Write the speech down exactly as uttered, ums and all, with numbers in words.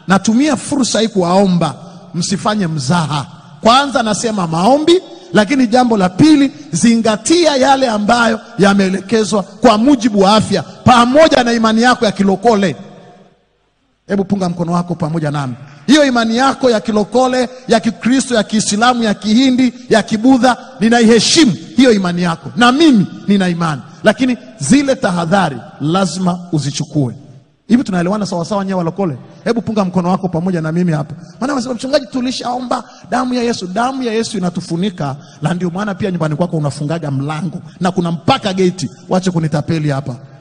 natumia fursa hii kuwaomba msifanye mzaha. Kwanza nasema maombi, lakini jambo la pili, zingatia yale ambayo yameelekezwa kwa mujibu wa afya pamoja na imani yako ya kilokole. Hebu punga mkono wako pamoja nami. Hiyo imani yako ya kilokole, ya Kikristo, ya Kiislamu, ya Kihindi, ya Kibudha, ninaiheshimu hiyo imani yako, na mimi nina imani, lakini zile tahadhari lazima uzichukue. Hivi tunaelewana sawa sawa nyewe walokole? Hebu punga mkono wako pamoja na mimi hapa. Maana wanasema mchungaji, tulishaomba damu ya Yesu. Damu ya Yesu inatufunika, na ndio maana pia nyumbani kwako unafungaga mlango na kuna mpaka geti. Wache kunitapeli hapa.